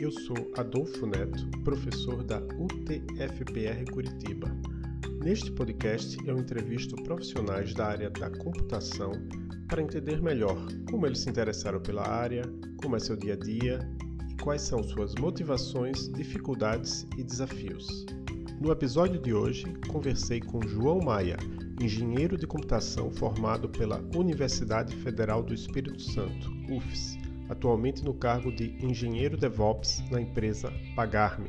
Eu sou Adolfo Neto, professor da UTFPR Curitiba. Neste podcast eu entrevisto profissionais da área da computação para entender melhor como eles se interessaram pela área, como é seu dia a dia e quais são suas motivações, dificuldades e desafios. No episódio de hoje, conversei com João Maia, engenheiro de computação formado pela Universidade Federal do Espírito Santo, UFES, atualmente no cargo de engenheiro DevOps na empresa Pagar.me.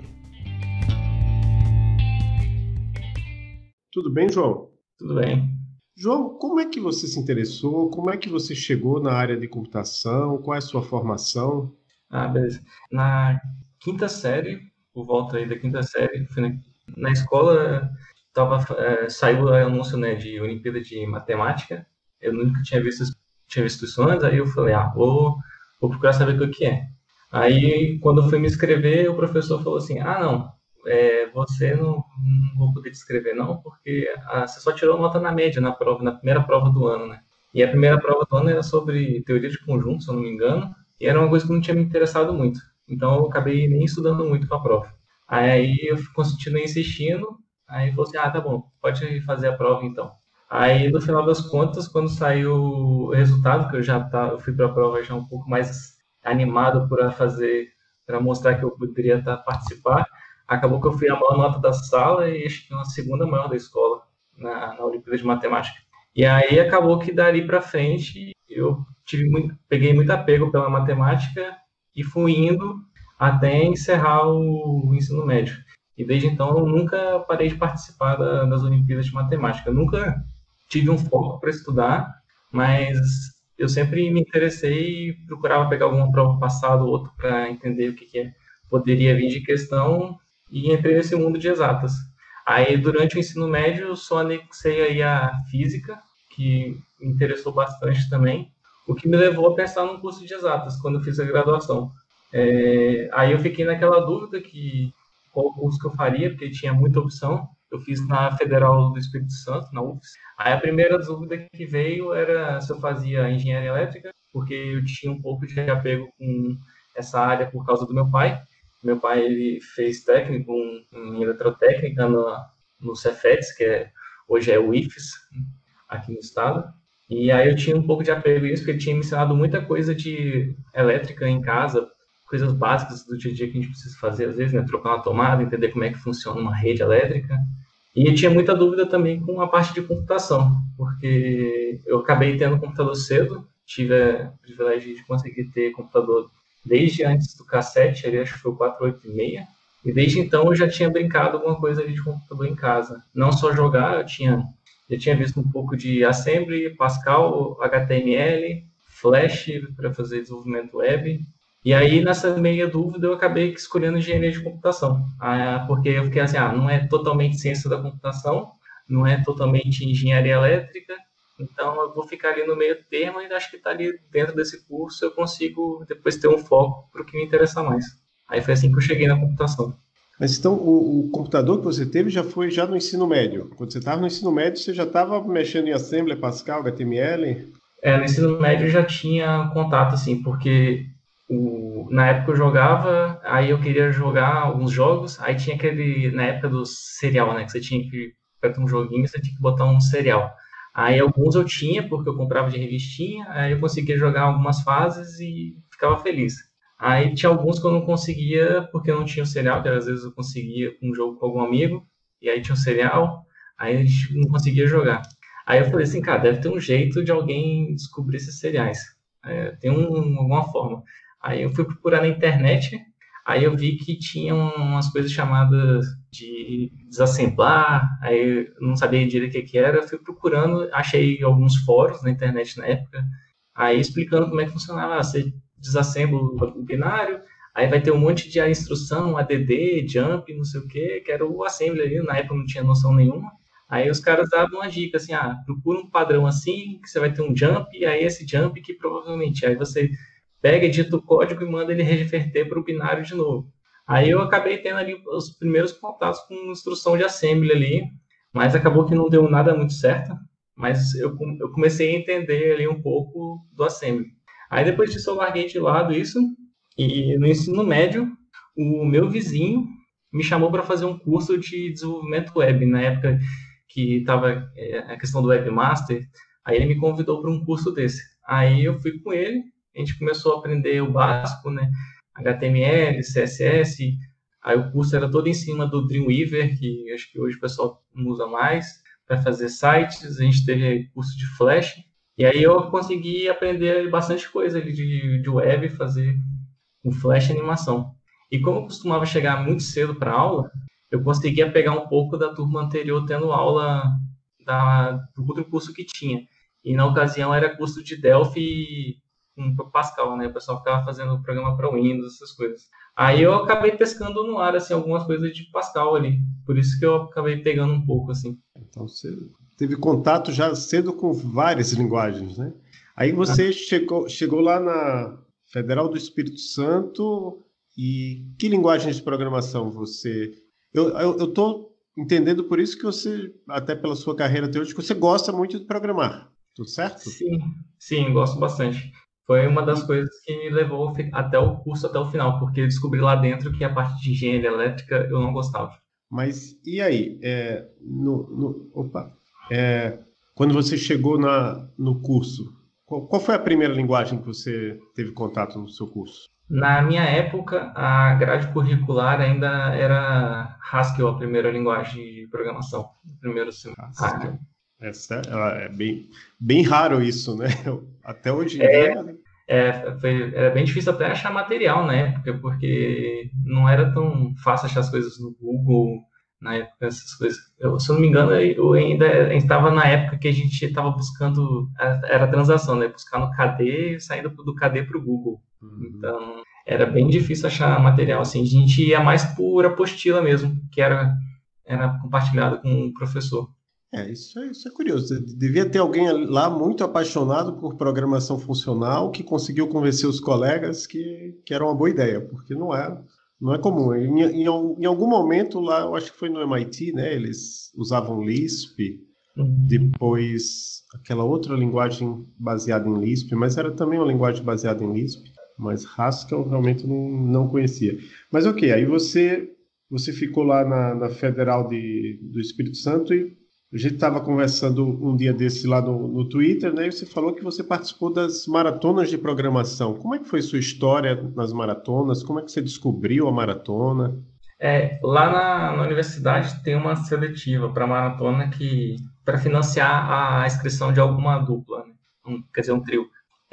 Tudo bem, João? Tudo bem. João, como é que você se interessou? Como é que você chegou na área de computação? Qual é a sua formação? Beleza. Na quinta série, por volta aí da quinta série, na escola saiu o anúncio, né, de Olimpíada de Matemática. Eu nunca tinha visto isso antes, aí eu falei, vou procurar saber o que é. Aí, quando eu fui me inscrever, o professor falou assim, não, você não vou poder te inscrever não, porque você só tirou nota na média na primeira prova do ano, né? E a primeira prova do ano era sobre teoria de conjuntos, se eu não me engano, e era uma coisa que não tinha me interessado muito. Então, eu acabei nem estudando muito para a prova. Aí, eu continuei insistindo, aí falou assim, tá bom, pode fazer a prova então. Aí, no final das contas, quando saiu o resultado, que eu fui para a prova já um pouco mais animado para mostrar que eu poderia participar, acabou que eu fui a maior nota da sala e acho que uma segunda maior da escola na Olimpíada de Matemática. E aí acabou que dali para frente eu peguei muito apego pela matemática e fui indo até encerrar o ensino médio. E desde então eu nunca parei de participar das Olimpíadas de Matemática. Eu nunca tive um foco para estudar, mas eu sempre me interessei e procurava pegar alguma prova passada ou outra para entender o que poderia vir de questão e entrei nesse mundo de exatas. Aí, durante o ensino médio, eu só anexei aí a física, que me interessou bastante também, o que me levou a pensar num curso de exatas, quando eu fiz a graduação. Aí eu fiquei naquela dúvida qual curso que eu faria, porque tinha muita opção. Eu fiz na Federal do Espírito Santo, na UFES. Aí a primeira dúvida que veio era se eu fazia engenharia elétrica, porque eu tinha um pouco de apego com essa área por causa do meu pai. Meu pai ele fez técnico em eletrotécnica no Cefetes, hoje é o IFES, aqui no estado. E aí eu tinha um pouco de apego a isso, porque ele tinha me ensinado muita coisa de elétrica em casa, coisas básicas do dia a dia que a gente precisa fazer, às vezes, né? Trocar uma tomada, entender como é que funciona uma rede elétrica. E eu tinha muita dúvida também com a parte de computação, porque eu acabei tendo computador cedo, tive o privilégio de conseguir ter computador desde antes do cassete, ali acho que foi o 486, e desde então eu já tinha brincado alguma coisa ali de computador em casa. Não só jogar, já tinha visto um pouco de Assembly, Pascal, HTML, Flash para fazer desenvolvimento web. E aí, nessa meia dúvida, eu acabei escolhendo engenharia de computação, porque eu fiquei assim, não é totalmente ciência da computação, não é totalmente engenharia elétrica, então eu vou ficar ali no meio termo e acho que tá ali dentro desse curso eu consigo depois ter um foco para o que me interessa mais. Aí foi assim que eu cheguei na computação. Mas então o computador que você teve já foi no ensino médio? Quando você estava no ensino médio, você já estava mexendo em Assembly, Pascal, HTML? No ensino médio eu já tinha contato, assim, porque na época eu jogava, aí eu queria jogar alguns jogos, aí tinha na época do serial, né, que você tinha que, para ter um joguinho, você tinha que botar um serial. Aí alguns eu tinha, porque eu comprava de revistinha, aí eu conseguia jogar algumas fases e ficava feliz. Aí tinha alguns que eu não conseguia, porque eu não tinha o serial, que às vezes eu conseguia um jogo com algum amigo, e aí tinha o serial, aí a gente não conseguia jogar. Aí eu falei assim, cara, deve ter um jeito de alguém descobrir esses seriais. Tem alguma forma. Aí eu fui procurar na internet, aí eu vi que tinha umas coisas chamadas de desassemblar, aí eu não sabia direito o que era, eu fui procurando, achei alguns fóruns na internet na época, aí explicando como é que funcionava. Você desassembla o binário, aí vai ter um monte de instrução, ADD, jump, não sei o que era o assembly ali, na época eu não tinha noção nenhuma. Aí os caras davam uma dica, assim, procura um padrão assim, que você vai ter um jump, e aí esse jump que provavelmente, aí você pega, edita o código e manda ele reverter para o binário de novo. Aí eu acabei tendo ali os primeiros contatos com instrução de assembly ali, mas acabou que não deu nada muito certo, mas eu comecei a entender ali um pouco do assembly. Aí depois disso eu larguei de lado isso, e no ensino médio, o meu vizinho me chamou para fazer um curso de desenvolvimento web, na época que estava a questão do webmaster, aí ele me convidou para um curso desse. Aí eu fui com ele, a gente começou a aprender o básico, né? HTML, CSS, aí o curso era todo em cima do Dreamweaver, que acho que hoje o pessoal não usa mais, para fazer sites, a gente teve curso de Flash, e aí eu consegui aprender bastante coisa ali de web, fazer com Flash e animação. E como eu costumava chegar muito cedo para aula, eu conseguia pegar um pouco da turma anterior tendo aula do outro curso que tinha. E na ocasião era curso de Delphi com Pascal, né? O pessoal ficava fazendo programa para Windows, essas coisas. Aí eu acabei pescando no ar, assim, algumas coisas de Pascal ali. Por isso que eu acabei pegando um pouco, assim. Então você teve contato já cedo com várias linguagens, né? Aí você chegou lá na Federal do Espírito Santo e que linguagem de programação você... Eu estou entendendo por isso que você, até pela sua carreira até hoje, que você gosta muito de programar, tudo certo? Sim, gosto bastante. Foi uma das coisas que me levou até o curso, até o final, porque eu descobri lá dentro que a parte de engenharia elétrica eu não gostava. Mas e aí? Quando você chegou no curso, qual foi a primeira linguagem que você teve contato no seu curso? Na minha época, a grade curricular ainda era Haskell, a primeira linguagem de programação. Primeiro Haskell. É bem raro isso, né? Até hoje em dia. Era bem difícil até achar material na época, porque não era tão fácil achar as coisas no Google, na época, essas coisas. Se eu não me engano, a gente estava na época que a gente estava buscando, era a transação, né? Buscar no KD, saindo do KD para o Google. Então, era bem difícil achar material, assim. A gente ia mais por apostila mesmo, que era compartilhado com o professor. Isso é curioso. Devia ter alguém lá muito apaixonado por programação funcional que conseguiu convencer os colegas que era uma boa ideia, porque não é comum. Em algum momento lá, eu acho que foi no MIT, né? Eles usavam Lisp, depois aquela outra linguagem baseada em Lisp, mas era também uma linguagem baseada em Lisp, mas Haskell eu realmente não conhecia. Mas ok, aí você ficou lá na Federal do Espírito Santo e a gente estava conversando um dia desse lá no Twitter, né? E você falou que você participou das maratonas de programação. Como é que foi sua história nas maratonas? Como é que você descobriu a maratona? Lá na universidade tem uma seletiva para maratona para financiar a inscrição de alguma dupla, né? Quer dizer, um trio.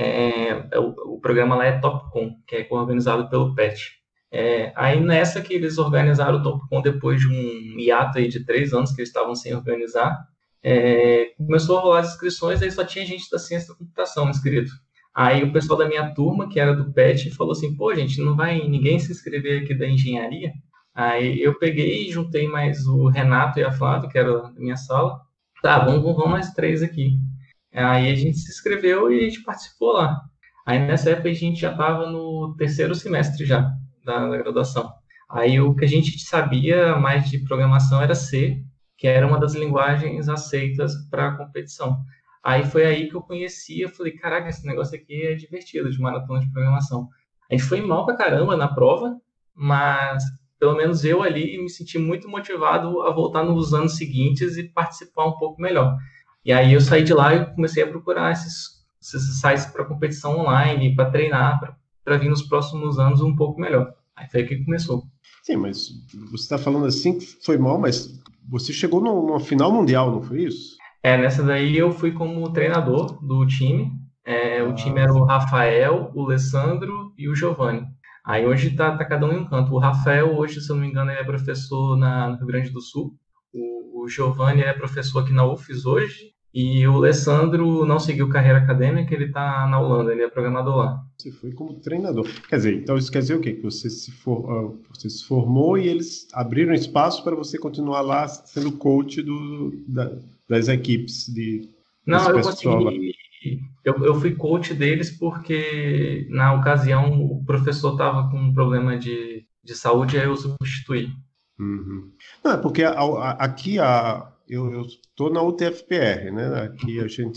O programa lá é TopCon, que é organizado pelo PET. Aí nessa que eles organizaram o TopCon depois de um hiato aí de 3 anos que eles estavam sem organizar, começou a rolar as inscrições, aí só tinha gente da ciência da computação inscrito. Aí o pessoal da minha turma, que era do PET, falou assim, pô, gente, não vai ninguém se inscrever aqui da engenharia? Aí eu peguei e juntei mais o Renato e a Flávia, que era da minha sala. Tá, vamos mais 3 aqui. Aí a gente se inscreveu e a gente participou lá. Aí nessa época a gente já estava no 3º semestre já da graduação. Aí o que a gente sabia mais de programação era C, que era uma das linguagens aceitas para a competição. Aí foi aí que eu conheci, eu falei, caraca, esse negócio aqui é divertido, de maratona de programação. A gente foi mal pra caramba na prova, mas pelo menos eu ali me senti muito motivado a voltar nos anos seguintes e participar um pouco melhor. E aí eu saí de lá e comecei a procurar esses sites para competição online, para treinar, para vir nos próximos anos um pouco melhor. Aí foi aí que começou. Sim, mas você está falando assim que foi mal, mas você chegou numa final mundial, não foi isso? Nessa daí eu fui como treinador do time. O time era o Rafael, o Alessandro e o Giovanni. Aí hoje tá cada um em um canto. O Rafael, hoje, se eu não me engano, ele é professor no Rio Grande do Sul. O Giovanni é professor aqui na UFES hoje. E o Alessandro não seguiu carreira acadêmica, ele está na Holanda, ele é programador lá. Você foi como treinador. Quer dizer, então isso quer dizer o quê? Que você se formou e eles abriram espaço para você continuar lá sendo coach das equipes Não, eu consegui. Eu fui coach deles porque, na ocasião, o professor estava com um problema de saúde, aí eu substituí. Uhum. Não, é porque aqui eu estou na UTFPR, né? Aqui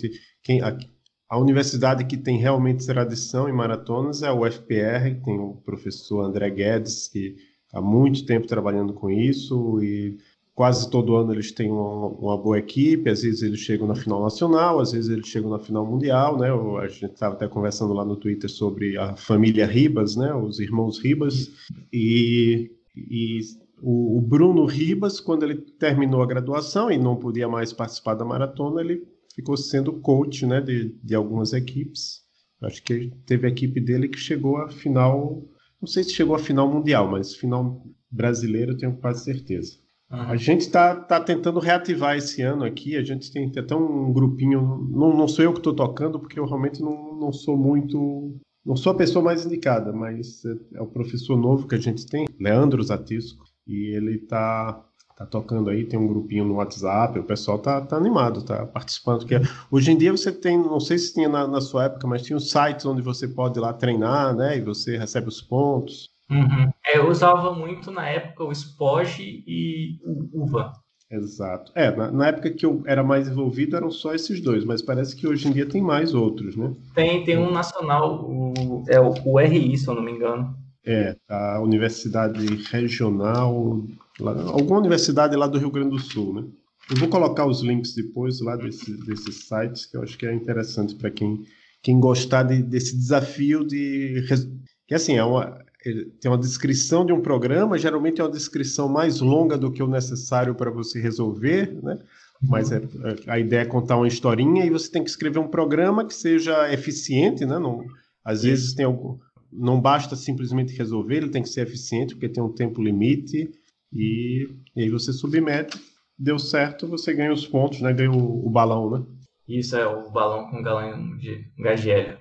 a universidade que tem realmente tradição em maratonas é a UFPR, tem o professor André Guedes, que há muito tempo trabalhando com isso e quase todo ano eles têm uma boa equipe, às vezes eles chegam na final nacional, às vezes eles chegam na final mundial, né? A gente estava até conversando lá no Twitter sobre a família Ribas, né? Os irmãos Ribas, e o Bruno Ribas, quando ele terminou a graduação e não podia mais participar da maratona, ele ficou sendo coach, né, de algumas equipes. Acho que teve a equipe dele que chegou à final, não sei se chegou à final mundial, mas final brasileira eu tenho quase certeza. A gente está tentando reativar esse ano aqui, a gente tem até um grupinho, não sou eu que estou tocando, porque eu realmente não sou muito, não sou a pessoa mais indicada, mas é o professor novo que a gente tem, Leandro Zatisco, e ele tá tocando aí, tem um grupinho no WhatsApp, o pessoal tá animado, tá participando, porque hoje em dia você tem, não sei se tinha na sua época, mas tinha os sites onde você pode ir lá treinar, né, e você recebe os pontos. Eu usava muito na época o Spoge e o UVA. Exato. Na época que eu era mais envolvido eram só esses dois, mas parece que hoje em dia tem mais outros, né? Tem um nacional, o RI, se eu não me engano. A Universidade Regional, alguma universidade lá do Rio Grande do Sul, né? Eu vou colocar os links depois lá desses sites, que eu acho que é interessante para quem gostar desse desafio que assim, tem uma descrição de um programa, geralmente é uma descrição mais longa do que o necessário para você resolver, né? Mas a ideia é contar uma historinha e você tem que escrever um programa que seja eficiente, né? Às vezes não basta simplesmente resolver, ele tem que ser eficiente, porque tem um tempo limite, e aí você submete, deu certo, você ganha os pontos, né? Ganha o balão, né? Isso, é o balão com galão de gás de hélio.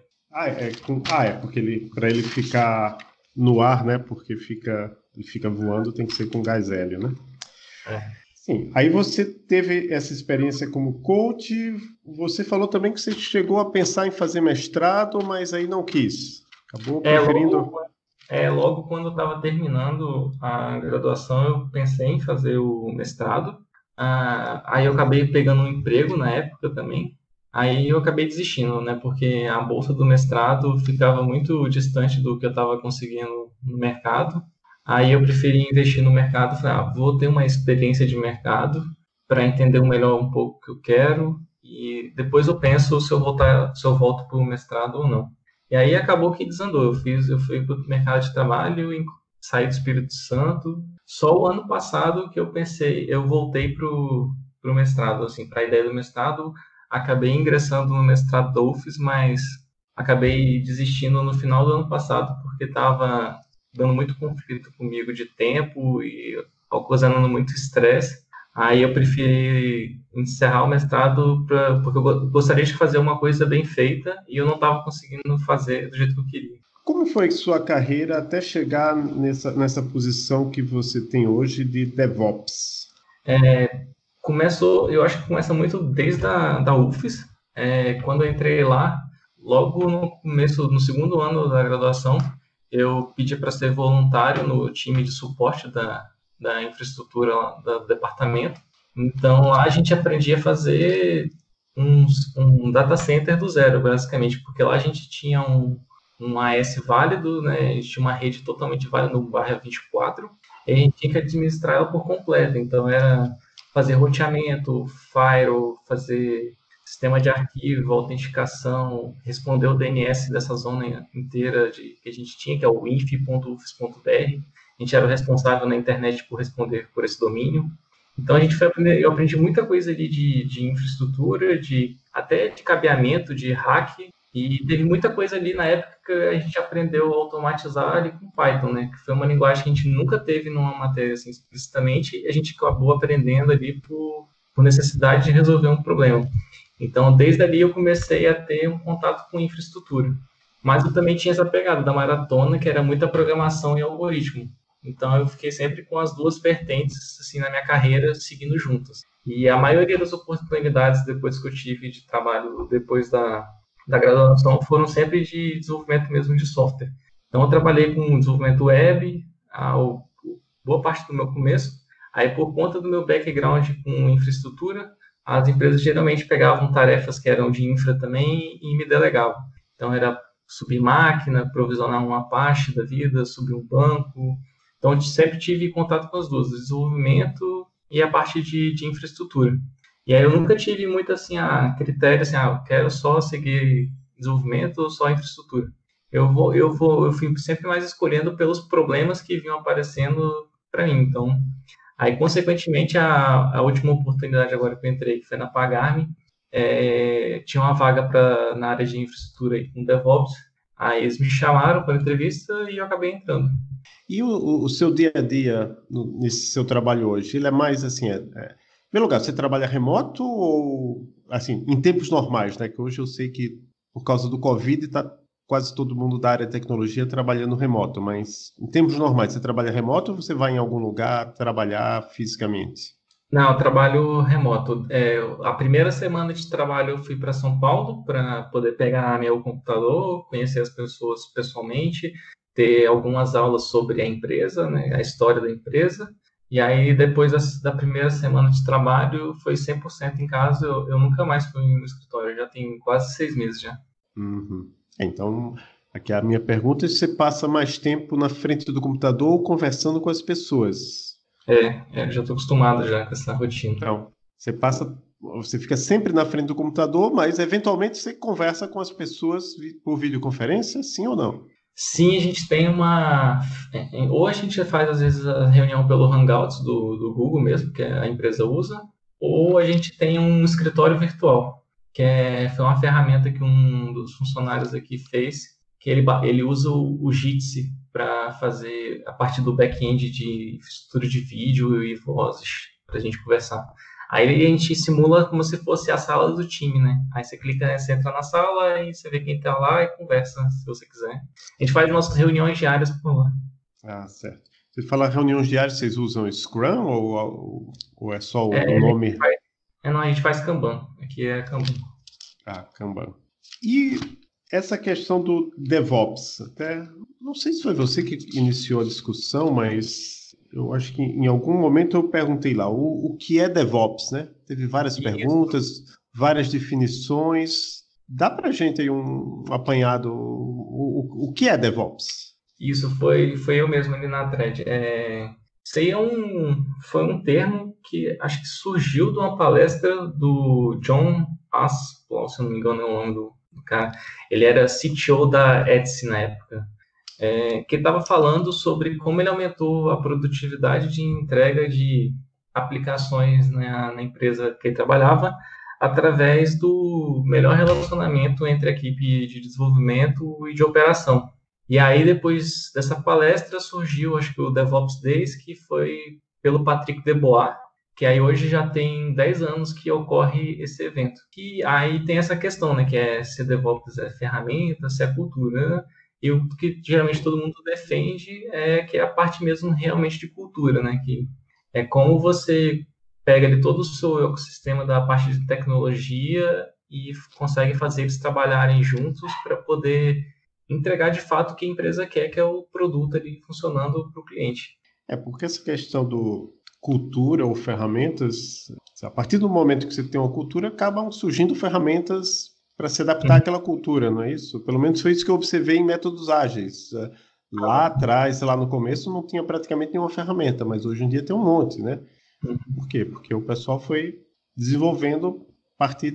Porque para ele ficar no ar, né? Porque ele fica voando, tem que ser com gás hélio, né? Sim. Aí você teve essa experiência como coach, você falou também que você chegou a pensar em fazer mestrado, mas aí não quis. Acabou preferindo... Logo quando eu estava terminando a graduação, eu pensei em fazer o mestrado. Aí eu acabei pegando um emprego na época também. Aí eu acabei desistindo, né? Porque a bolsa do mestrado ficava muito distante do que eu estava conseguindo no mercado. Aí eu preferi investir no mercado. Falei, vou ter uma experiência de mercado para entender melhor um pouco o que eu quero. E depois eu penso se eu volto para o mestrado ou não. E aí acabou que desandou. Eu fui para o mercado de trabalho e saí do Espírito Santo. Só o ano passado que eu voltei para o mestrado, assim, para a ideia do mestrado. Acabei ingressando no mestrado da UFES, mas acabei desistindo no final do ano passado porque estava dando muito conflito comigo de tempo e ocasionando muito estresse. Aí eu preferi encerrar o mestrado porque eu gostaria de fazer uma coisa bem feita e eu não estava conseguindo fazer do jeito que eu queria. Como foi sua carreira até chegar nessa posição que você tem hoje de DevOps? Eu acho que começa muito desde da UFES. Quando eu entrei lá, logo no segundo ano da graduação, eu pedi para ser voluntário no time de suporte da infraestrutura do departamento. Então, lá a gente aprendia a fazer um data center do zero, basicamente, porque lá a gente tinha um AS válido, né? A gente tinha uma rede totalmente válida no barra 24, e a gente tinha que administrar ela por completo. Então, era fazer roteamento, firewall, fazer sistema de arquivo, autenticação, responder o DNS dessa zona inteira que a gente tinha, que é o inf.ufs.br. A gente era o responsável na internet por responder por esse domínio. Então, eu aprendi muita coisa ali de infraestrutura, até de cabeamento, de hack, e teve muita coisa ali na época que a gente aprendeu a automatizar ali com Python, né? Que foi uma linguagem que a gente nunca teve numa matéria assim, explicitamente, e a gente acabou aprendendo ali por necessidade de resolver um problema. Então, desde ali eu comecei a ter um contato com infraestrutura. Mas eu também tinha essa pegada da maratona, que era muita programação e algoritmo. Então, eu fiquei sempre com as duas vertentes assim, na minha carreira, seguindo juntas. E a maioria das oportunidades depois que eu tive de trabalho, depois da graduação, foram sempre de desenvolvimento mesmo de software. Então, eu trabalhei com desenvolvimento web, boa parte do meu começo. Aí, por conta do meu background com infraestrutura, as empresas geralmente pegavam tarefas que eram de infra também e me delegavam. Então, era subir máquina, provisionar uma Apache da vida, subir um banco. Então, eu sempre tive contato com as duas, o desenvolvimento e a parte de infraestrutura. E aí eu nunca tive muito assim, critério assim, eu quero só seguir desenvolvimento ou só infraestrutura. Eu fui sempre mais escolhendo pelos problemas que vinham aparecendo para mim. Então, aí, consequentemente, a última oportunidade agora que eu entrei, que foi na Pagar.me, tinha uma vaga na área de infraestrutura aí, com DevOps. Aí eles me chamaram para entrevista e eu acabei entrando. E o seu dia a dia nesse seu trabalho hoje, ele é mais assim, pelo lugar, você trabalha remoto ou assim, em tempos normais, né? Que hoje eu sei que por causa do Covid está quase todo mundo da área de tecnologia trabalhando remoto, mas em tempos normais, você trabalha remoto ou você vai em algum lugar trabalhar fisicamente? Não, eu trabalho remoto. A primeira semana de trabalho eu fui para São Paulo para poder pegar meu computador, conhecer as pessoas pessoalmente, ter algumas aulas sobre a empresa, né, a história da empresa. E aí, depois da primeira semana de trabalho, foi 100% em casa. Eu nunca mais fui no escritório, já tem quase 6 meses já. Uhum. Então, aqui a minha pergunta é se você passa mais tempo na frente do computador ou conversando com as pessoas. Já estou acostumado já com essa rotina. Então, você fica sempre na frente do computador, mas eventualmente você conversa com as pessoas por videoconferência, sim ou não? Sim, a gente tem ou a gente faz às vezes a reunião pelo Hangouts do Google mesmo, que a empresa usa, ou a gente tem um escritório virtual, foi uma ferramenta que um dos funcionários aqui fez, que ele usa o Jitsi para fazer a parte do back-end de infraestrutura de vídeo e vozes, para a gente conversar. Aí a gente simula como se fosse a sala do time, né? Aí você clica, você entra na sala e você vê quem tá lá e conversa, se você quiser. A gente faz nossas reuniões diárias por lá. Ah, certo. Você fala reuniões diárias, vocês usam Scrum ou é só É, o a gente nome? faz, não, a gente faz Kanban. Aqui é Kanban. Ah, Kanban. E essa questão do DevOps, até não sei se foi você que iniciou a discussão, mas eu acho que em algum momento eu perguntei lá o que é DevOps, né? Teve várias Isso, perguntas, várias definições. Dá para gente aí um apanhado o que é DevOps? isso foi eu mesmo ali na thread. Isso aí foi um termo que acho que surgiu de uma palestra do John Aspel, se eu não me engano é o nome do cara. Ele era CTO da Etsy na época. Que ele estava falando sobre como ele aumentou a produtividade de entrega de aplicações na empresa que ele trabalhava através do melhor relacionamento entre a equipe de desenvolvimento e de operação. E aí, depois dessa palestra, surgiu, acho que o DevOps Days, que foi pelo Patrick Debois, que aí hoje já tem 10 anos que ocorre esse evento. E aí tem essa questão, né, que é se DevOps é ferramenta, se é cultura, né? E o que geralmente todo mundo defende é que é a parte mesmo realmente de cultura, né? Que é como você pega ali todo o seu ecossistema da parte de tecnologia e consegue fazer eles trabalharem juntos para poder entregar de fato o que a empresa quer, que é o produto ali funcionando para o cliente. É porque essa questão do cultura ou ferramentas, a partir do momento que você tem uma cultura, acabam surgindo ferramentas para se adaptar àquela cultura, não é isso? Pelo menos foi isso que eu observei em métodos ágeis. Lá atrás, sei lá, no começo não tinha praticamente nenhuma ferramenta, mas hoje em dia tem um monte, né? Por quê? Porque o pessoal foi desenvolvendo a partir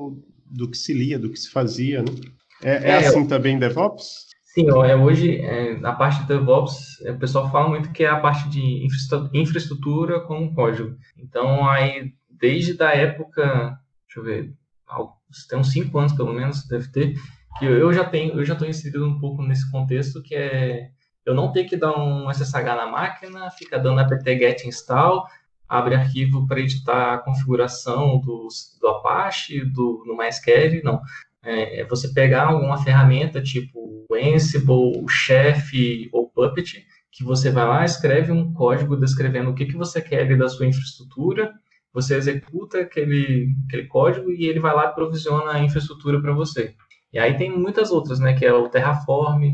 do que se lia, do que se fazia, né? É É, assim também em DevOps? sim, hoje, na parte de DevOps, o pessoal fala muito que é a parte de infraestrutura com código. Então, aí, desde a época, deixa eu ver, tem uns 5 anos pelo menos, deve ter, que eu já estou inserido um pouco nesse contexto, que é eu não ter que dar um SSH na máquina, ficar dando apt-get install, abre arquivo para editar a configuração do Apache, no MySQL, não. Você pegar alguma ferramenta tipo o Ansible, o Chef ou Puppet, que você vai lá, escreve um código descrevendo o que você quer ali da sua infraestrutura, você executa aquele código e ele vai lá e provisiona a infraestrutura para você. E aí tem muitas outras, né, que é o Terraform,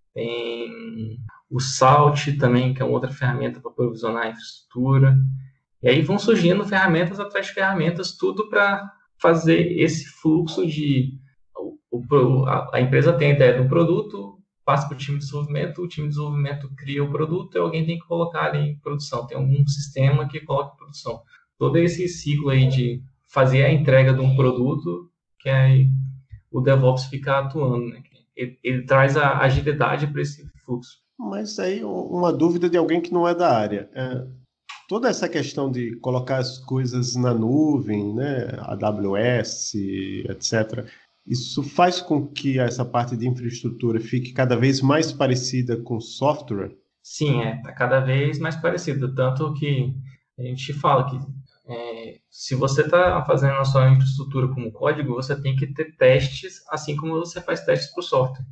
tem o Salt também, que é uma outra ferramenta para provisionar a infraestrutura. E aí vão surgindo ferramentas atrás de ferramentas, tudo para fazer esse fluxo de a empresa tem a ideia do produto, passa para o time de desenvolvimento cria o produto e alguém tem que colocar ali em produção. Tem algum sistema que coloca em produção. Todo esse ciclo aí de fazer a entrega de um produto, que aí o DevOps fica atuando, né? Ele traz a agilidade para esse fluxo. Mas aí uma dúvida de alguém que não é da área. Toda essa questão de colocar as coisas na nuvem, né, AWS, etc., isso faz com que essa parte de infraestrutura fique cada vez mais parecida com software? Sim, está cada vez mais parecido. Tanto que a gente fala que se você está fazendo a sua infraestrutura como código, você tem que ter testes, assim como você faz testes para o software.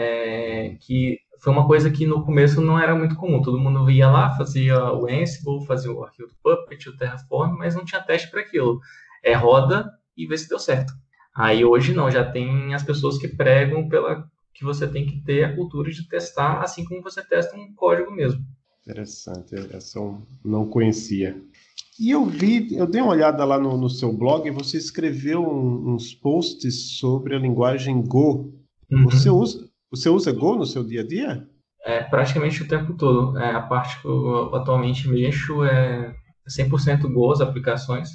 Que foi uma coisa que no começo não era muito comum. Todo mundo ia lá, fazia o Ansible, fazia o arquivo do Puppet, o Terraform, mas não tinha teste para aquilo. Roda e vê se deu certo. Aí hoje não, já tem as pessoas que pregam que você tem que ter a cultura de testar, assim como você testa um código mesmo. Interessante, essa eu não conhecia. E eu dei uma olhada lá no seu blog e você escreveu uns posts sobre a linguagem Go. Uhum. Você usa Go no seu dia a dia? Praticamente o tempo todo. A parte que eu atualmente mexo é 100% Go, as aplicações.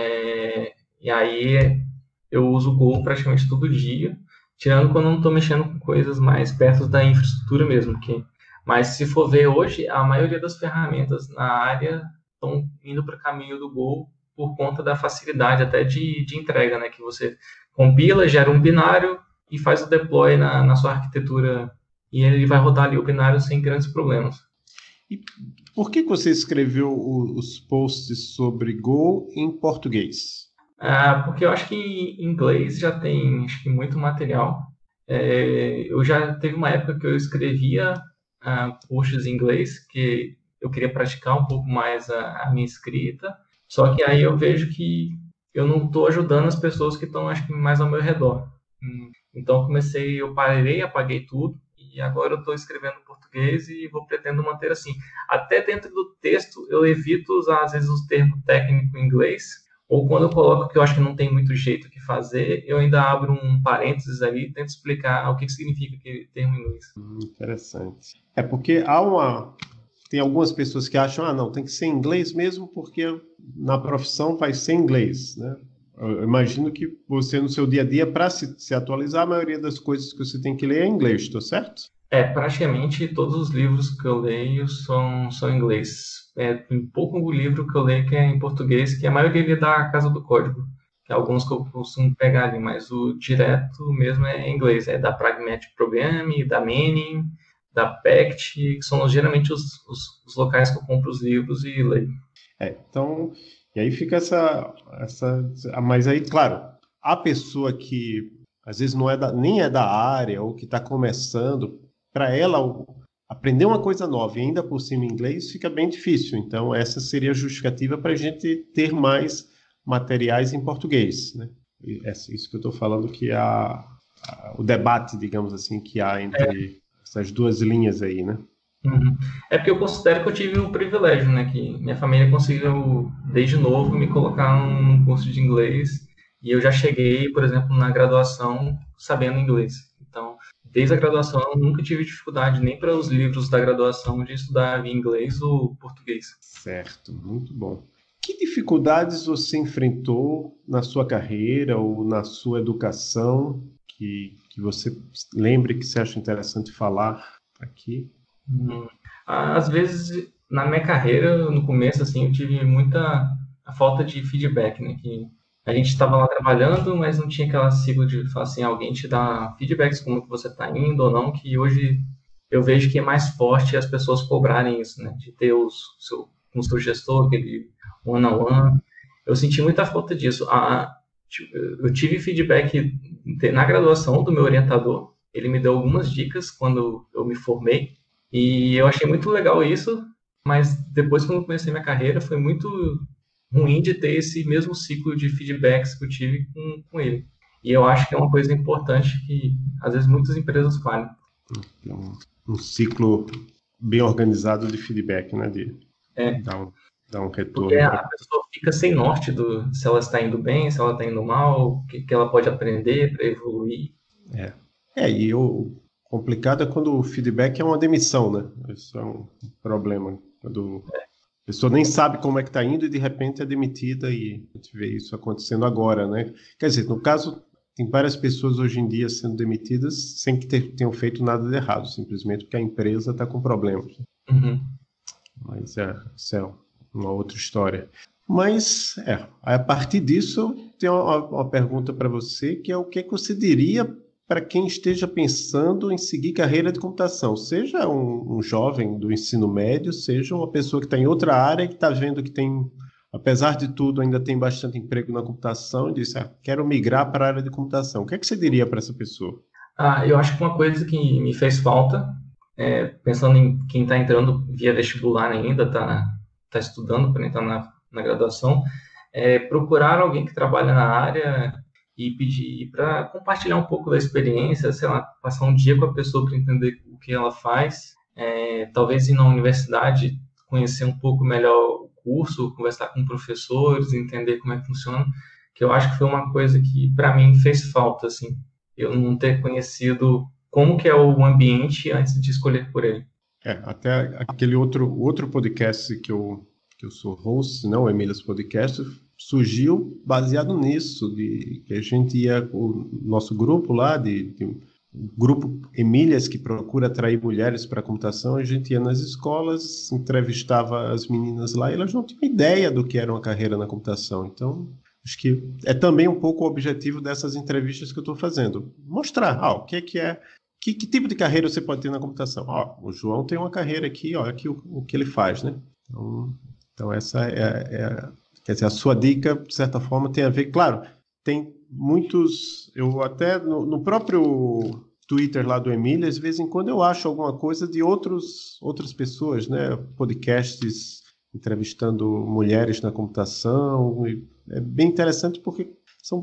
E aí eu uso Go praticamente todo dia, tirando quando eu não estou mexendo com coisas mais perto da infraestrutura mesmo. Mas se for ver hoje, a maioria das ferramentas na área estão indo para o caminho do Go por conta da facilidade até de entrega, né? Que você compila, gera um binário e faz o deploy na sua arquitetura e ele vai rodar ali o binário sem grandes problemas. E por que você escreveu os posts sobre Go em português? Porque eu acho que em inglês já tem muito material. Eu já teve uma época que eu escrevia posts em inglês, que eu queria praticar um pouco mais a minha escrita, só que aí eu vejo que eu não estou ajudando as pessoas que estão, acho que, mais ao meu redor. Então eu parei, apaguei tudo, e agora eu estou escrevendo em português e pretendo manter assim. Até dentro do texto, eu evito usar, às vezes, os termos técnicos em inglês, ou quando eu coloco que eu acho que não tem muito jeito que fazer, eu ainda abro um parênteses ali e tento explicar o que significa aquele termo em inglês. Interessante. Porque tem algumas pessoas que acham, não, tem que ser em inglês mesmo, porque na profissão vai ser inglês, né? Eu imagino que você, no seu dia a dia, para se atualizar, a maioria das coisas que você tem que ler é em inglês, estou certo? Praticamente todos os livros que eu leio são em inglês. Tem pouco livro que eu leio que é em português, que a maioria é da Casa do Código, que é alguns que eu costumo pegar ali, mas o direto mesmo é em inglês. É da Pragmatic Programming, da Manning, da PACT, que são geralmente os locais que eu compro os livros e leio. Então, e aí fica mas aí, claro, a pessoa que às vezes nem é da área ou que está começando, para ela aprender uma coisa nova e ainda por cima em inglês fica bem difícil. Então, essa seria a justificativa para a gente ter mais materiais em português, né? Isso que eu estou falando, que o debate, digamos assim, que há entre essas duas linhas aí, né? Uhum. Porque eu considero que eu tive um privilégio, né? Que minha família conseguiu, desde novo, me colocar num curso de inglês. E eu já cheguei, por exemplo, na graduação sabendo inglês. Então, desde a graduação, eu nunca tive dificuldade nem para os livros da graduação de estudar em inglês ou português. Certo, muito bom. Que dificuldades você enfrentou na sua carreira ou na sua educação que você lembre que você acha interessante falar aqui? Às vezes, na minha carreira, no começo, assim, eu tive muita falta de feedback, né? Que a gente estava lá trabalhando, mas não tinha aquela sigla de falar assim, alguém te dá feedbacks como que você está indo ou não, que hoje eu vejo que é mais forte as pessoas cobrarem isso, né? De ter com o seu gestor, aquele one-on-one. Eu senti muita falta disso. Eu tive feedback na graduação do meu orientador, ele me deu algumas dicas quando eu me formei, e eu achei muito legal isso, mas depois, quando eu comecei minha carreira, foi muito ruim de ter esse mesmo ciclo de feedbacks que eu tive com ele. E eu acho que é uma coisa importante que, às vezes, muitas empresas falham. Um ciclo bem organizado de feedback, né? Dar um retorno. Porque a pessoa fica sem norte se ela está indo bem, se ela está indo mal, o que ela pode aprender para evoluir. E eu complicado é quando o feedback é uma demissão, né? Isso é um problema. Quando a pessoa nem sabe como é que está indo e de repente é demitida e a gente vê isso acontecendo agora, né? Quer dizer, no caso, tem várias pessoas hoje em dia sendo demitidas sem que tenham feito nada de errado, simplesmente porque a empresa está com problemas. Uhum. Mas isso é uma outra história. Mas, a partir disso, tem uma pergunta para você, que é o que é que você diria para quem esteja pensando em seguir carreira de computação, seja um jovem do ensino médio, seja uma pessoa que está em outra área, que está vendo que tem, apesar de tudo, ainda tem bastante emprego na computação, e disse, quero migrar para a área de computação. O que é que você diria para essa pessoa? Eu acho que uma coisa que me fez falta, pensando em quem está entrando via vestibular ainda, está estudando para entrar na graduação, procurar alguém que trabalha na área e pedir para compartilhar um pouco da experiência, sei lá, passar um dia com a pessoa para entender o que ela faz, talvez ir na universidade, conhecer um pouco melhor o curso, conversar com professores, entender como é que funciona, que eu acho que foi uma coisa que para mim fez falta, assim, eu não ter conhecido como que é o ambiente antes de escolher por ele. Até aquele outro podcast que eu sou host, não, o Emílias Podcast, surgiu baseado nisso, de que a gente ia, o nosso grupo lá, grupo Emílias, que procura atrair mulheres para a computação, a gente ia nas escolas, entrevistava as meninas lá, e elas não tinham ideia do que era uma carreira na computação. Então, acho que é também um pouco o objetivo dessas entrevistas que eu estou fazendo. Mostrar, o que é, que tipo de carreira você pode ter na computação. O João tem uma carreira aqui, aqui o que ele faz, né? Então essa quer dizer, a sua dica, de certa forma, tem a ver, claro, tem muitos, eu até no próprio Twitter lá do Emília, de vez em quando eu acho alguma coisa de outras pessoas, né? Podcasts entrevistando mulheres na computação, é bem interessante porque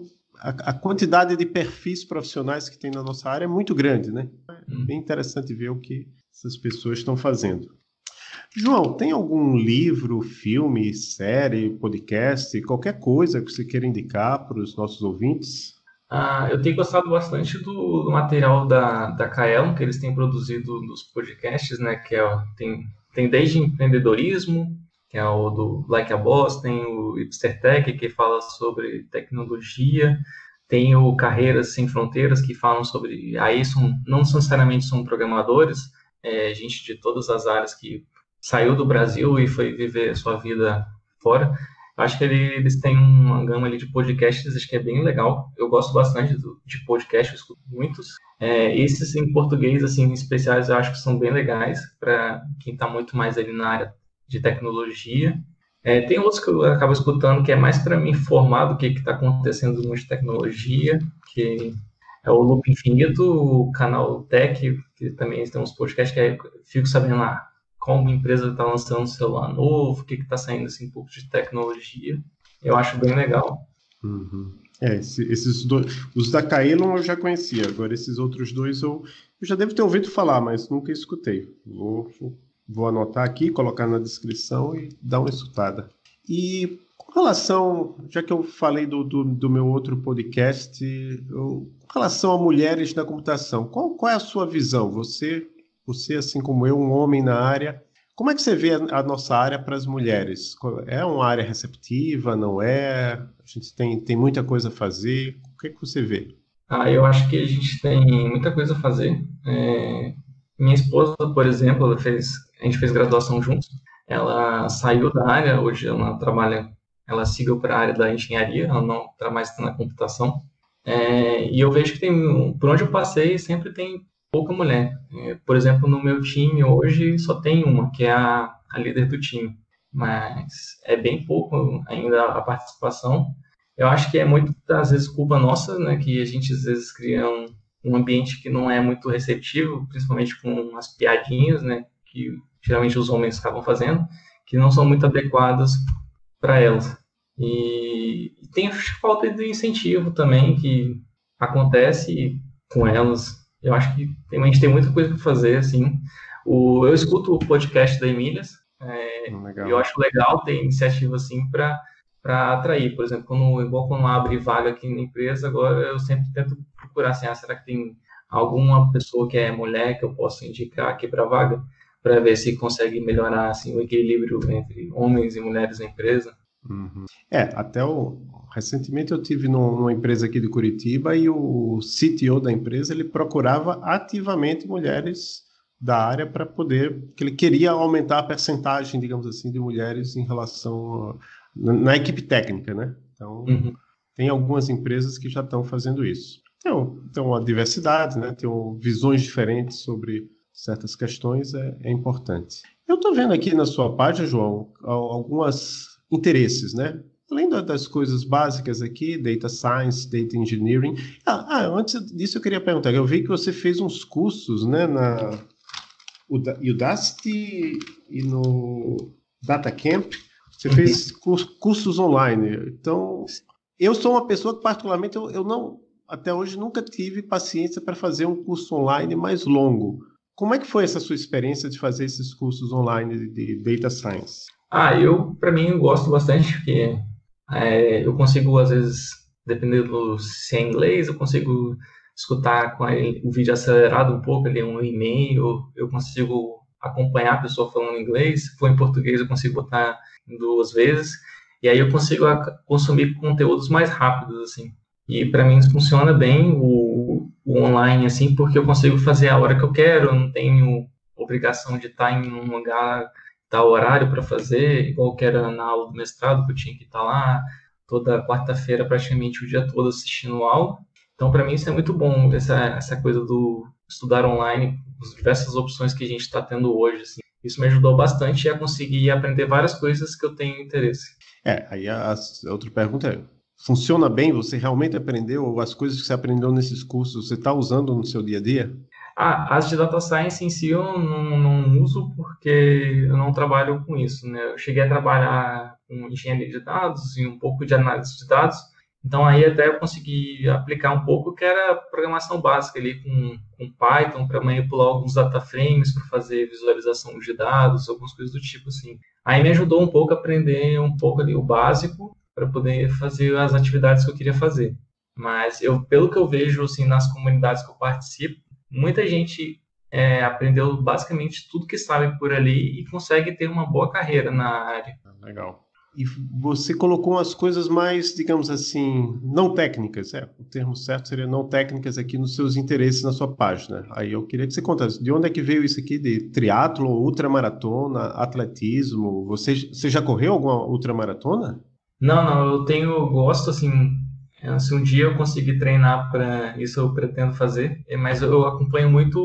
a quantidade de perfis profissionais que tem na nossa área é muito grande, né? É bem interessante ver o que essas pessoas estão fazendo. João, tem algum livro, filme, série, podcast, qualquer coisa que você queira indicar para os nossos ouvintes? Eu tenho gostado bastante do material da Kaelon, que eles têm produzido nos podcasts, né? Que tem desde empreendedorismo, que é o do Like a Boss, tem o Hipster Tech, que fala sobre tecnologia, tem o Carreiras Sem Fronteiras, que falam sobre... Aí não necessariamente são programadores, gente de todas as áreas que saiu do Brasil e foi viver a sua vida fora. Eu acho que eles têm uma gama ali de podcasts, acho que é bem legal. Eu gosto bastante de podcasts, eu escuto muitos. Esses em português, assim, especiais, eu acho que são bem legais para quem está muito mais ali na área de tecnologia. Tem outros que eu acabo escutando que é mais para me informar do que está acontecendo no mundo de tecnologia, que é o Loop Infinito, o canal Tech, que também tem uns podcasts que eu fico sabendo lá qual empresa está lançando um celular novo, o que está saindo assim, um pouco de tecnologia. Eu acho bem legal. Uhum. Esses dois, os da Kaelon eu já conhecia, agora esses outros dois eu já devo ter ouvido falar, mas nunca escutei. Vou anotar aqui, colocar na descrição e dar uma escutada. E com relação, já que eu falei do meu outro podcast, com relação a mulheres na computação, qual é a sua visão? Você, assim como eu, um homem na área, como é que você vê a nossa área para as mulheres? É uma área receptiva, não é? A gente tem muita coisa a fazer. O que é que você vê? Eu acho que a gente tem muita coisa a fazer. Minha esposa, por exemplo, a gente fez graduação juntos. Ela saiu da área, hoje ela seguiu para a área da engenharia, ela não está mais na computação. E eu vejo que por onde eu passei, sempre tem pouca mulher. Por exemplo, no meu time hoje só tem uma, que é a líder do time. Mas é bem pouco ainda a participação. Eu acho que é muito, às vezes, culpa nossa, né? Que a gente, às vezes, cria um ambiente que não é muito receptivo, principalmente com as piadinhas, né? Que geralmente os homens acabam fazendo, que não são muito adequadas para elas. E tem falta de incentivo também, que acontece com elas. Eu acho que a gente tem muita coisa para fazer, assim. Eu escuto o podcast da Emílias, eu acho legal ter iniciativa assim para atrair. Por exemplo, quando abre vaga aqui na empresa, agora eu sempre tento procurar assim, será que tem alguma pessoa que é mulher que eu possa indicar aqui para a vaga, para ver se consegue melhorar assim, o equilíbrio entre homens e mulheres na empresa. Uhum. Recentemente eu tive numa empresa aqui de Curitiba e o CTO da empresa, ele procurava ativamente mulheres da área para poder, que ele queria aumentar a percentagem, digamos assim, de mulheres em relação na equipe técnica, né? Então, Uhum. tem algumas empresas que já estão fazendo isso. Tem uma diversidade, né? Tem visões diferentes sobre certas questões, é importante. Eu estou vendo aqui na sua página, João, algumas interesses, né? Além das coisas básicas aqui, Data Science, Data Engineering. Antes disso eu queria perguntar, eu vi que você fez uns cursos, né, na Udacity e no DataCamp. Você fez cursos online. Então, eu sou uma pessoa que particularmente eu não, até hoje nunca tive paciência para fazer um curso online mais longo. Como é que foi essa sua experiência de fazer esses cursos online de Data Science? Para mim, eu gosto bastante, porque eu consigo, às vezes, dependendo se é inglês, eu consigo escutar com o vídeo acelerado um pouco, ali um e-mail, eu consigo acompanhar a pessoa falando inglês, se for em português, eu consigo botar em 2 vezes, e aí eu consigo consumir conteúdos mais rápidos, assim. E para mim funciona bem o online, assim, porque eu consigo fazer a hora que eu quero, eu não tenho obrigação de estar em um lugar tal horário para fazer, igual que era na aula do mestrado, que eu tinha que estar lá toda quarta-feira, praticamente o dia todo assistindo aula. Então, para mim, isso é muito bom, essa coisa do estudar online, as diversas opções que a gente está tendo hoje. Assim. Isso me ajudou bastante a conseguir aprender várias coisas que eu tenho interesse. Aí a outra pergunta é, funciona bem? Você realmente aprendeu as coisas que você aprendeu nesses cursos, você está usando no seu dia a dia? As de data science em si eu não uso porque eu não trabalho com isso, né? Eu cheguei a trabalhar com engenharia de dados e um pouco de análise de dados, então aí até eu consegui aplicar um pouco que era programação básica ali com Python para manipular alguns data frames para fazer visualização de dados, algumas coisas do tipo assim. Aí me ajudou um pouco a aprender um pouco ali o básico para poder fazer as atividades que eu queria fazer. Mas pelo que eu vejo assim nas comunidades que eu participo, muita gente aprendeu basicamente tudo que sabe por ali e consegue ter uma boa carreira na área. Legal. E você colocou umas coisas mais, digamos assim, não técnicas, o termo certo seria não técnicas aqui nos seus interesses na sua página. Aí eu queria que você contasse, de onde é que veio isso aqui de triatlo, ultramaratona, atletismo? Você já correu alguma ultramaratona? Não, gosto assim, se um dia eu conseguir treinar para isso eu pretendo fazer, mas eu acompanho muito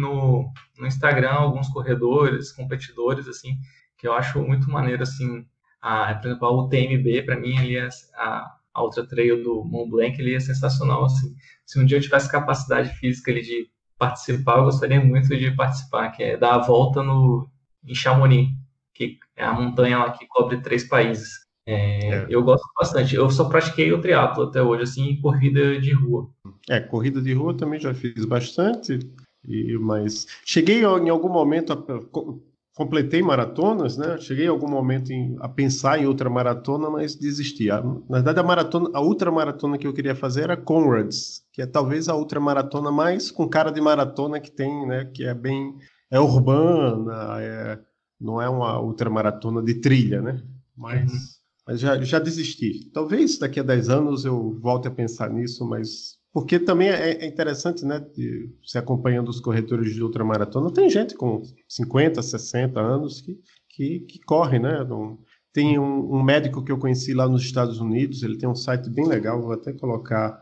no Instagram alguns corredores, competidores assim, que eu acho muito maneiro assim, por exemplo, a UTMB para mim ali a Ultra Trail do Mont Blanc ele é sensacional assim. Se um dia eu tivesse capacidade física ali de participar, eu gostaria muito de participar, que é dar a volta em Chamonix, que é a montanha lá que cobre 3 países. Eu gosto bastante. Eu só pratiquei o triatlo até hoje, assim, e corrida de rua. Corrida de rua também já fiz bastante, mas cheguei em algum momento, completei maratonas, né? Cheguei em algum momento a pensar em outra maratona, mas desisti. Na verdade, a ultramaratona que eu queria fazer era Conrads, que é talvez a ultramaratona mais com cara de maratona que tem, né? Que é urbana, não é uma ultramaratona de trilha, né? Mas já desisti. Talvez daqui a 10 anos eu volte a pensar nisso, mas porque também é interessante, né? Você acompanhando os corredores de ultramaratona, tem gente com 50, 60 anos que corre, né? Tem um médico que eu conheci lá nos Estados Unidos, ele tem um site bem legal, vou até colocar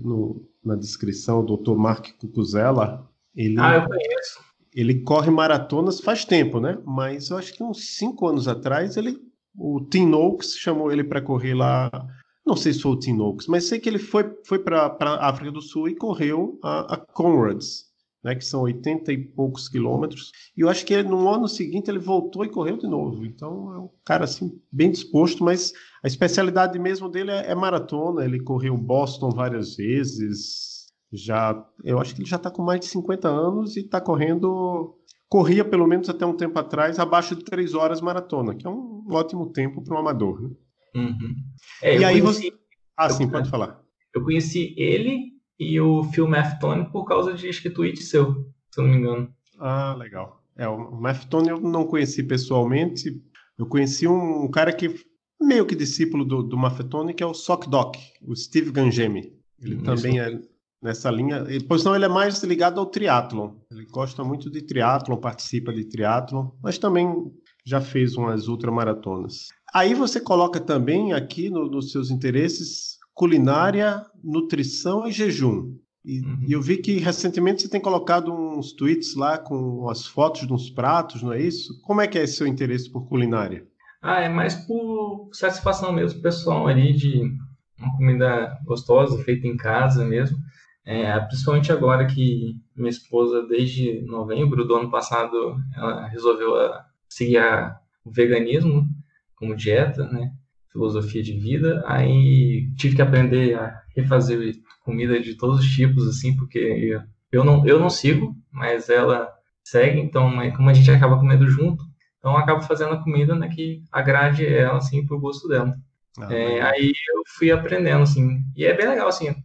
na descrição, o Dr. Mark Cucuzella. Eu conheço. Ele corre maratonas faz tempo, né? Mas eu acho que uns 5 anos atrás o Tim Noakes chamou ele para correr lá. Não sei se foi o Tim Noakes, mas sei que ele foi para a África do Sul e correu a Conrads, né, que são 80 e poucos quilômetros. E eu acho que no ano seguinte ele voltou e correu de novo. Então é um cara assim, bem disposto, mas a especialidade mesmo dele é maratona. Ele correu Boston várias vezes. Eu acho que ele já está com mais de 50 anos e está corria pelo menos até um tempo atrás abaixo de 3 horas maratona, que é um ótimo tempo para um amador, né? Uhum. E Eu aí conheci, sim, pode falar. eu conheci ele e o Phil Maffetone por causa de acho que tweet seu, se eu não me engano. Ah, legal. O Maffetone eu não conheci pessoalmente. Eu conheci um cara que meio que discípulo do Maffetone, que é o SocDoc, o Steve Gangemi. Ele Isso. também é nessa linha. Pois não, ele é mais ligado ao triatlon. Ele gosta muito de triatlon, participa de triatlon, mas também já fez umas ultramaratonas. Aí você coloca também aqui nos seus interesses culinária, nutrição e jejum. E eu vi que recentemente você tem colocado uns tweets lá com as fotos de uns pratos, não é isso? Como é que é esse seu interesse por culinária? É mais por satisfação mesmo pessoal ali de uma comida gostosa, feita em casa mesmo. Principalmente agora que minha esposa, desde novembro do ano passado, ela resolveu seguir o veganismo como dieta, né? Filosofia de vida. Aí tive que aprender a refazer comida de todos os tipos, assim, porque eu não sigo, mas ela segue, então como a gente acaba comendo junto, então eu acabo fazendo a comida, né, que agrade ela, assim, pro gosto dela. Ah, legal. Aí eu fui aprendendo, assim, e é bem legal, assim,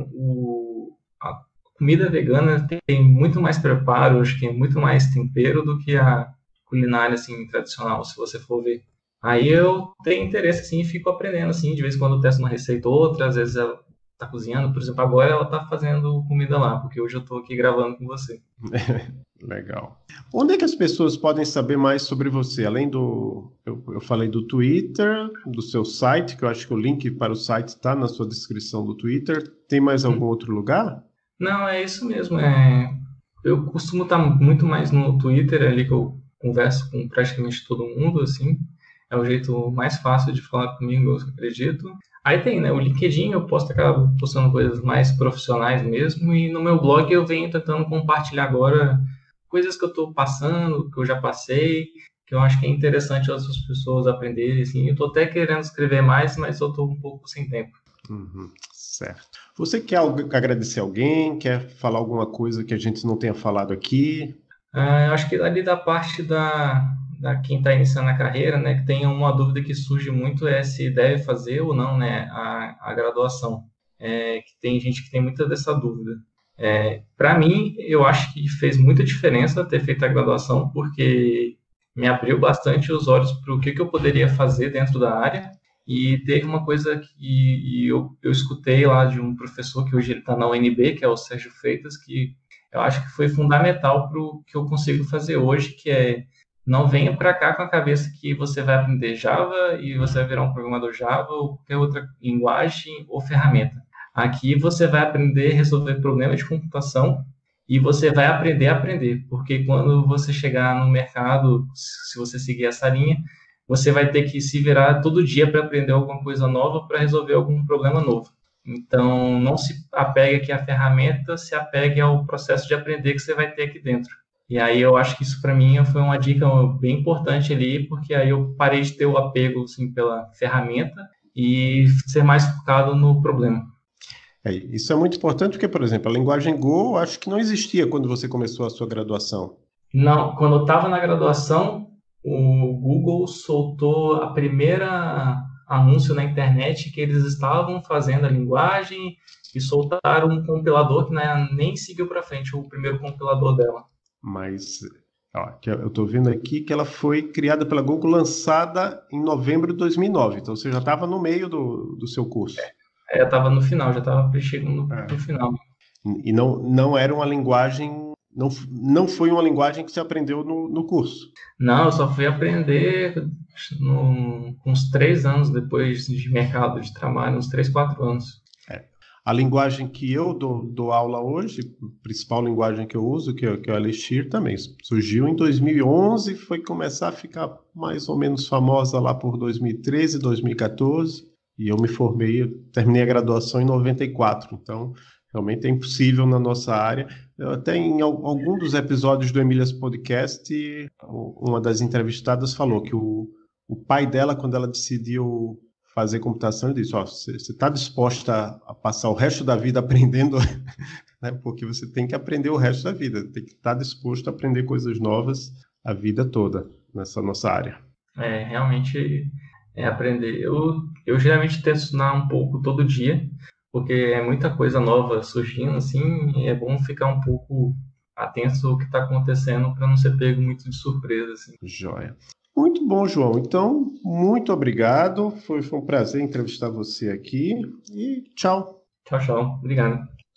a comida vegana tem muito mais preparo, acho que é muito mais tempero do que a culinária, assim, tradicional, se você for ver. Aí eu tenho interesse, assim, e fico aprendendo, assim, de vez em quando eu testo uma receita ou outra, às vezes ela tá cozinhando, por exemplo, agora ela tá fazendo comida lá, porque hoje eu tô aqui gravando com você. Legal. Onde é que as pessoas podem saber mais sobre você? Além do. Eu falei do Twitter, do seu site, que eu acho que o link para o site está na sua descrição do Twitter. Tem mais algum outro lugar? Não, é isso mesmo. Eu costumo estar muito mais no Twitter, ali que eu converso com praticamente todo mundo, assim. É o jeito mais fácil de falar comigo, eu acredito. Aí tem, né, o LinkedIn, eu posto, acabo postando coisas mais profissionais mesmo, e no meu blog eu venho tentando compartilhar agora coisas que eu estou passando, que eu já passei, que eu acho que é interessante outras pessoas aprenderem, assim. Eu estou até querendo escrever mais, mas eu estou um pouco sem tempo. Uhum, certo. Você quer agradecer alguém? Quer falar alguma coisa que a gente não tenha falado aqui? Eu acho que ali da parte da quem está iniciando a carreira, né, que tem uma dúvida que surge muito é se deve fazer ou não, né, a graduação. Que tem gente que tem muita dessa dúvida. Para mim, eu acho que fez muita diferença ter feito a graduação, porque me abriu bastante os olhos para o que eu poderia fazer dentro da área. E teve uma coisa que eu escutei lá de um professor que hoje ele está na UNB, que é o Sérgio Freitas, que eu acho que foi fundamental para o que eu consigo fazer hoje, que é não venha para cá com a cabeça que você vai aprender Java e você vai virar um programador Java ou qualquer outra linguagem ou ferramenta. Aqui você vai aprender a resolver problemas de computação e você vai aprender a aprender, porque quando você chegar no mercado, se você seguir essa linha, você vai ter que se virar todo dia para aprender alguma coisa nova, para resolver algum problema novo. Então, não se apegue aqui à ferramenta, se apegue ao processo de aprender que você vai ter aqui dentro. E aí eu acho que isso para mim foi uma dica bem importante ali, porque aí eu parei de ter o apego assim, pela ferramenta e ser mais focado no problema. Isso é muito importante porque, por exemplo, a linguagem Go, acho que não existia quando você começou a sua graduação. Não, quando eu estava na graduação, o Google soltou a primeira anúncio na internet que eles estavam fazendo a linguagem e soltaram um compilador que nem seguiu para frente, o primeiro compilador dela. Mas eu estou vendo aqui que ela foi criada pela Google, lançada em novembro de 2009. Então você já estava no meio do seu curso. Eu estava no final, já estava chegando no final. E não era uma linguagem, não foi uma linguagem que você aprendeu no curso. Não, eu só fui aprender com uns 3 anos depois de mercado de trabalho, uns 3, 4 anos. A linguagem que eu dou aula hoje, a principal linguagem que eu uso, que é o Elixir, também surgiu em 2011, foi começar a ficar mais ou menos famosa lá por 2013, 2014, e eu me formei, eu terminei a graduação em 94, então realmente é impossível na nossa área. Até em algum dos episódios do Emílias Podcast, uma das entrevistadas falou que o pai dela, quando ela decidiu fazer computação, ele disse, você está disposta a passar o resto da vida aprendendo, né? Porque você tem que aprender o resto da vida, tem que estar disposto a aprender coisas novas a vida toda nessa nossa área. Realmente aprender. Eu geralmente tento estudar um pouco todo dia, porque é muita coisa nova surgindo, assim, e é bom ficar um pouco atento ao que está acontecendo para não ser pego muito de surpresa, assim. Joia. Muito bom, João. Então, muito obrigado. Foi um prazer entrevistar você aqui e tchau. Tchau, tchau. Obrigado.